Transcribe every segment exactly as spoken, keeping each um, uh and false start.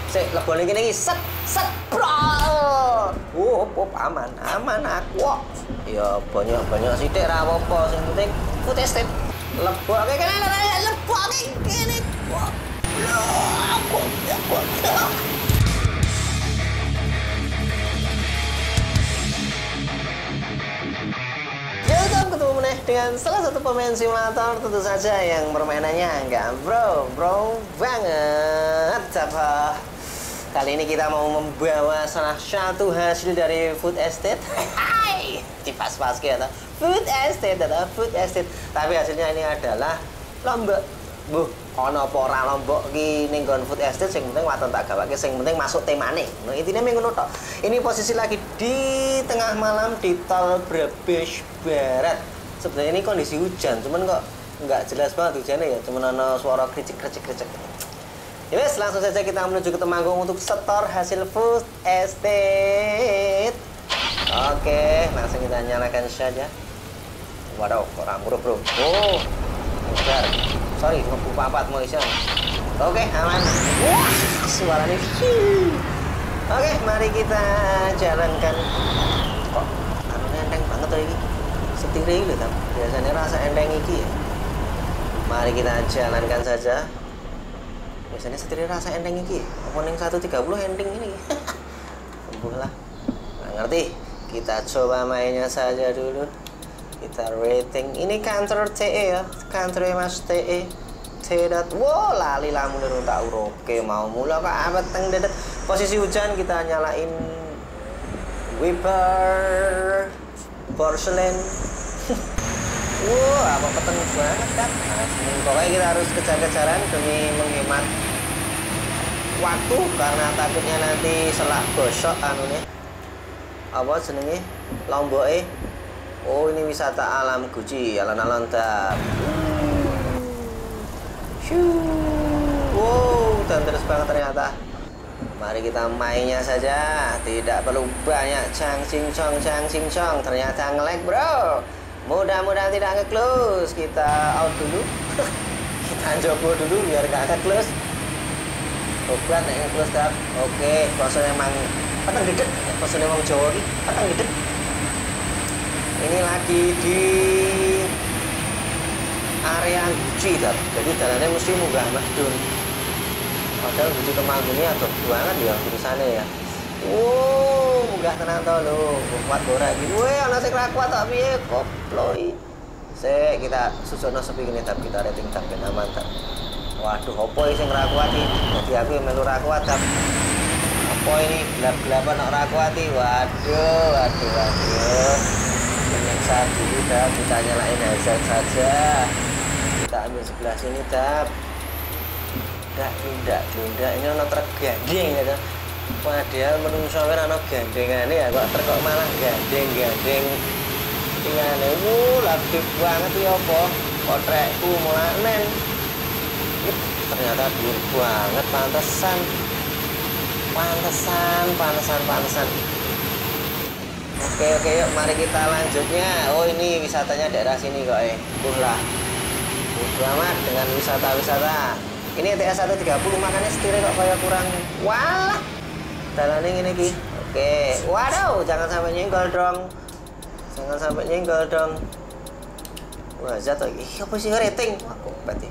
Sik, lebone kene iki set set bro. Oh, op, aman, aman aku. Ya banyak-banyak sithik ra apa-apa, sing penting food estate. Leboke kene leboke kene. Aku aku. Ketemu meneh dengan salah satu pemain simulator tentu saja yang permainannya enggak bro bro banget. Apa kali ini kita mau membawa salah satu hasil dari food estate. Hai dipas-pas kita food estate atau food estate, tapi hasilnya ini adalah lombok. Buh, ono apa ora lombok ki ning nggon food estate, sing penting waton tak gawake, sing penting masuk temane. Nah, intine mung ngono tok. Ini posisi lagi di tengah malam di Tol Brebes Barat. Sebenarnya ini kondisi hujan, cuman kok nggak jelas banget hujannya ya, cuman ono suara kricik-kricik-kricik. Ya wes, langsung saja kita menuju ke Temanggung untuk setor hasil food estate. Oke, langsung kita nyalakan saja. Waduh, kok ramburuh bro. Oh, bentar. Sorry, lupa empat mau isi. Oke, aman. Wah, suaranya. Oke, mari kita jalankan. Kok anunya enteng banget tuh ini. Setirnya ini loh, biasanya rasa enteng iki ya. Mari kita jalankan saja. Biasanya setirnya rasa enteng iki. Apa yang seratus tiga puluh enteng ini? Sembuh lah. Nggak ngerti. Kita coba mainnya saja dulu. Kita rating ini kantor T E ya, kantor Mas T E T-dat. Wow, lali lamun urung tak uroke mau mula kok apa teng dedet. Posisi hujan kita nyalain wiper porcelain. Wow, apa peteng banget kan. Nah, pokoknya kita harus kejar-kejaran demi menghemat waktu karena takutnya nanti selak gosok anunya. Apa jenenge? Lomboke. Oh, ini wisata alam Guci, alon-alon tap. Wow, dan terus banget ternyata. Mari kita mainnya saja, tidak perlu banyak cang sing cong cang sing cong. Ternyata nge-lag bro. Mudah-mudahan tidak nge-close. Kita out dulu. Kita jogo dulu biar gak nge-close. Obat nek nge-close tap. Oke, prosesnya emang petang gede. Prosesnya emang Jawa ini petang gede. Ini lagi di area Guci, tap. Jadi jalannya mesti munggah medun. Padahal Guci Temanggungnya atau banget ya tulisannya ya. Wow, munggah tenang tau lo. Kuat borak gitu. Weh, anak sing ra kuat tak piye koploi. Sik kita susono sepi ngene tap, kita rating tap ben aman tap. Waduh, opo sing ra kuat iki? Dadi aku melu ra kuat tap. Apa ini gelap-gelapan ora kuat iki? Waduh, waduh, waduh. Penyiksa dulu tap, kita nyalain hazard saja. Kita ambil sebelah sini tap. Tidak, tidak, tidak. Ini ono truk gandeng gitu. Padahal menungso kan ono gandengane ya, kok truk kok malah gandeng-gandeng. Tingane wuh, labib banget ya apa? Potrekku mulanen. Ternyata dhuwur banget, pantesan. Pantesan, pantesan, pantesan. Oke oke yuk mari kita lanjutnya. Oh ini wisatanya daerah sini kok eh. Buh lah. Buh amat dengan wisata-wisata. Ini T S seratus tiga puluh makanya setirnya kok kayak kurang. Walah. Dalane ngene iki. Oke. Waduh, jangan sampai nyenggol dong. Jangan sampai nyenggol dong. Wah, jatuh iki. Apa sih rating? Wah, kok berarti.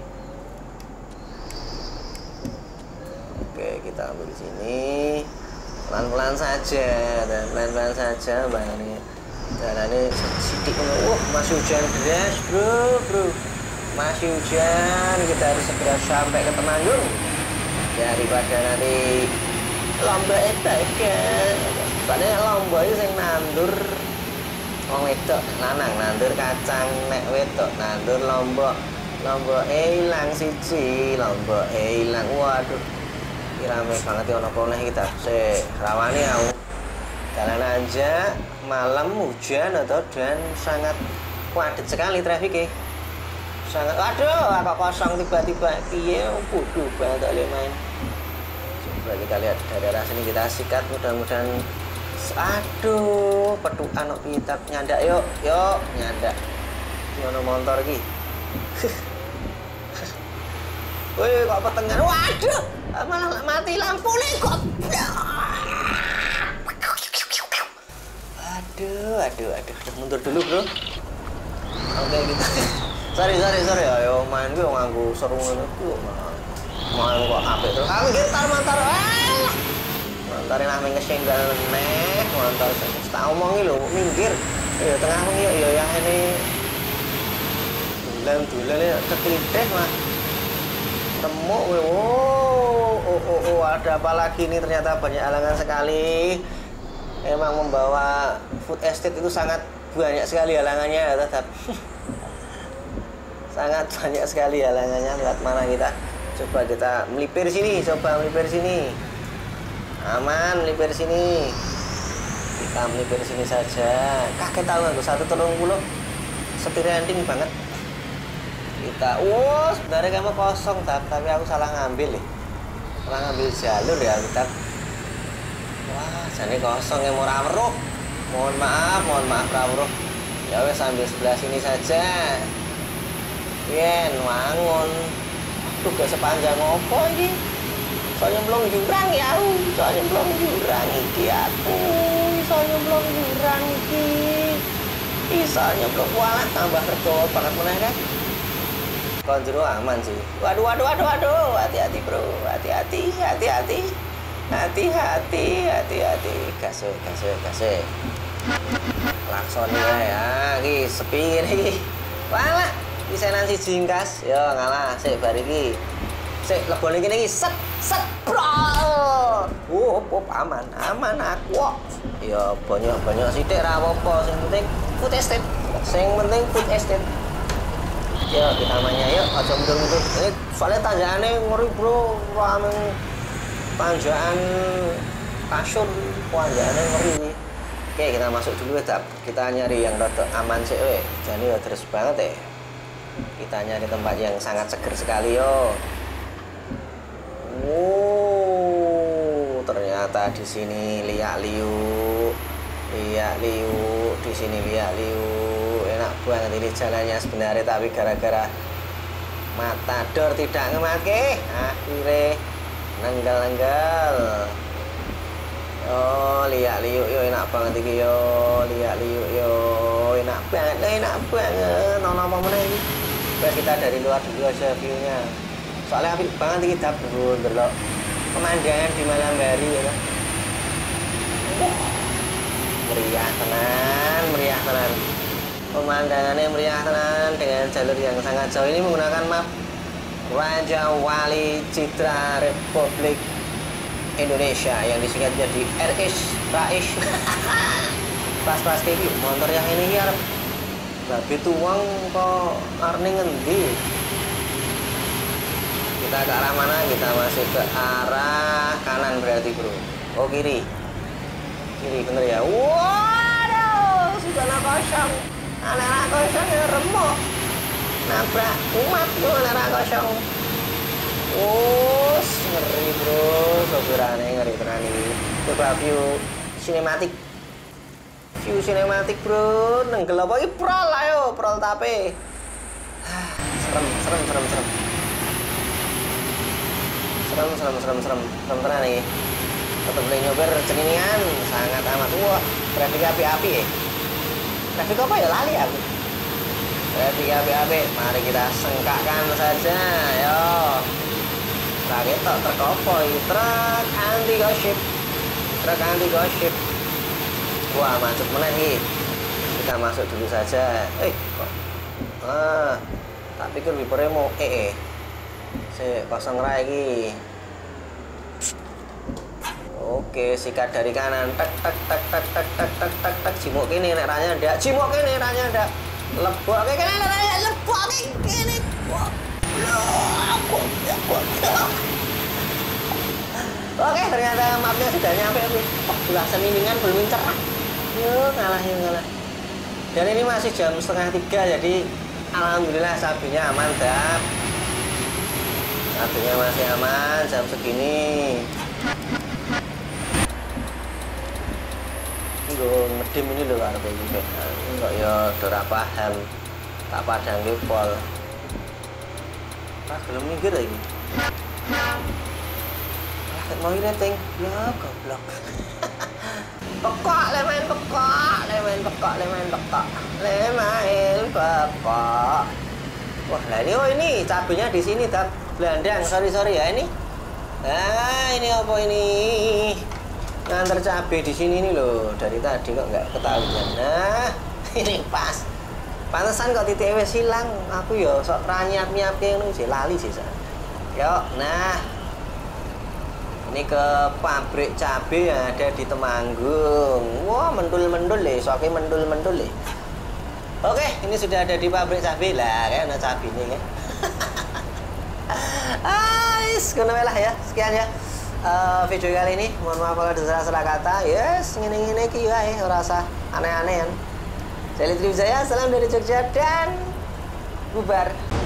Oke, kita ambil di sini. Pelan-pelan saja dan pelan-pelan saja bayangin jalannya sedikit. Wah, masih hujan deras bro bro masih hujan, kita harus segera sampai ke Temanggung daripada nanti lombok itu kan. Soalnya lombok itu yang nandur wong wedok lanang, nandur kacang nek wedok nandur lombok lombok hilang siji lombok hilang. Waduh, rame banget ya ono poleh kita. Se rawani aku. Jalan aja malam hujan atau dan sangat padat sekali trafiknya. Sangat waduh, apa kosong tiba-tiba piye bodoh banget oleh main. Coba kita lihat dari arah sini, kita sikat mudah-mudahan. Aduh, petukan kok kita nyandak yuk, yuk nyandak. Ono motor iki. Wih, kok petengan. Waduh, malah mati lampu nih kok aduh, aduh, aduh, mundur dulu bro. Oke gitu. sorry, sorry, sorry, ayo main gue nganggu seru itu, main kok H P terus. Aku gitar mantar, ah, mantarin aku ngesenggal neh, mantar. Tak omongi lo, minggir. Ya tengah wengi ya ya ini. Dulan dulan ya kekeliteh mah. Remuk, oh, oh, oh, oh, ada apa lagi nih? Ternyata banyak halangan sekali. Emang membawa food estate itu sangat banyak sekali halangannya ya tetap. Sangat banyak sekali halangannya. Lihat mana kita, coba kita melipir sini, coba melipir sini, aman melipir sini, kita melipir sini saja. Kaget tahu aku satu telung puluh setir ending banget kita. Wow, sebenarnya kamu kosong tapi aku salah ngambil ya, salah ngambil jalur ya kita. Wah, jadi kosong ya, mau rawruh. Mohon maaf, mohon maaf rawruh. Ya wes sambil sebelah sini saja. Yen wangun. Tuh gak sepanjang opo ini. Soalnya belum jurang ya. Soalnya belum jurang iki aku. Soalnya belum jurang iki. Soalnya belum walah tambah regot banget meneh kan. Kontrol aman sih. Waduh, waduh, waduh, waduh. Hati-hati bro, hati-hati, hati-hati. Hati-hati, hati-hati, kasih, kasih, kasih. Lakson ya, ini sepi ini. Walah, bisa nanti jingkas. Yo ngalah, sik bar iki. Sik lebone kene iki set set bro. Wuh, oh, aman, aman aku. Ya banyak-banyak sithik ra apa-apa, sing penting food estate. Sing penting food estate. Yo kita namanya yuk, aja mundur-mundur. Ini soalnya tanjakannya ngeri bro, rame. Tanjakan kasur, tanjakannya ngeri nih. Oke, kita masuk dulu ya, kita nyari yang rada aman sih, weh. Jadi ya terus banget ya. Kita nyari tempat yang sangat seger sekali yo. Wow, ternyata di sini liak liu, liak liu, di sini liak liu. Enak banget ini jalannya sebenarnya, tapi gara-gara matador tidak ngemake, akhirnya nenggal-nenggal. Oh, lihat liuk yo enak banget iki yo. Lihat liuk yo enak banget, enak banget. Nono apa meneh iki? Coba kita dari luar dulu aja view-nya. Soalnya apik banget iki dap bro, delok pemandangan di malam hari ya kan. Meriah tenan, meriah tenan. Pemandangannya meriah tenan dengan jalur yang sangat jauh. Ini menggunakan map Raja Wali Citra Republik Indonesia yang disingkat jadi R I S Rais. Pas-pas kayak gitu motor yang ini ya bagi tuang kok arning ngendi. Kita ke arah mana? Kita masih ke arah kanan berarti bro. Oh kiri, kiri bener ya. Waduh, sudah kosong, anak kosong ya remuk. Nabrak umat tuh anak kosong. Oh, ngeri bro, sopirane ngeri tenan iki. Coba view sinematik. View sinematik bro, nenggel apa iki prol ayo, prol tape. Serem, serem, serem, serem. Serem, serem, serem, serem. Serem tenan iki. Tetep boleh nyobar ceningan, sangat amat. Wah, traffic api-api ya. Traffic apa ya lali aku. Traffic api-api, mari kita sengkakkan saja, yo. Truk itu truk apa ini? Truk anti gosip, truk anti gosip. Wah macet meneh nih. Kita masuk dulu saja. Eh kok? Ah, tak pikir wipernya mau eh eh. Si kosong lagi. Oke, sikat dari kanan. Tak tak tak tak tak tak tak tak tak. Cimok kene nek ranya ndak. Cimok kene ranya ndak. Lebok kene ranya lebok kene. Oke, ternyata mapnya sudah nyampe. Oh, belasan miningan belum cerah. Yuk, ngalah, yuk, ngalah. Dan ini masih jam setengah tiga, jadi alhamdulillah sapinya aman, dap. Sapinya masih aman jam segini. Gue ngedem ini loh, karena gitu. Enggak ya, udah paham. Tak padang di pol. Ah, belum minggir lagi. Ah, mau ini ting. Ya, goblok. Pekok, le main pekok, le main pekok, le main pekok, le main pekok. Wah, lah ini oh ini cabenya di sini tak belandang. Sorry sorry ya ini. Nah, ini apa ini? Nganter cabai di sini nih loh. Dari tadi kok nggak ketahuan. Nah, ini pas. Pantesan kok titik wis hilang. Aku ya sok ranyap-nyapke ngono sih lali sih. Yuk, nah. Ini ke pabrik cabai yang ada di Temanggung. Wah, mendul-mendul le, soke mendul-mendul le. Oke, ini sudah ada di pabrik cabai lah, kayak ada cabai ini kan. Ais, kena lah ya. Sekian ya. Uh, video kali ini, mohon maaf kalau ada salah-salah kata. Yes, ngene-ngene iki ya, ora usah aneh-aneh kan. Saya Litri Wijaya, salam dari Jogja dan bubar.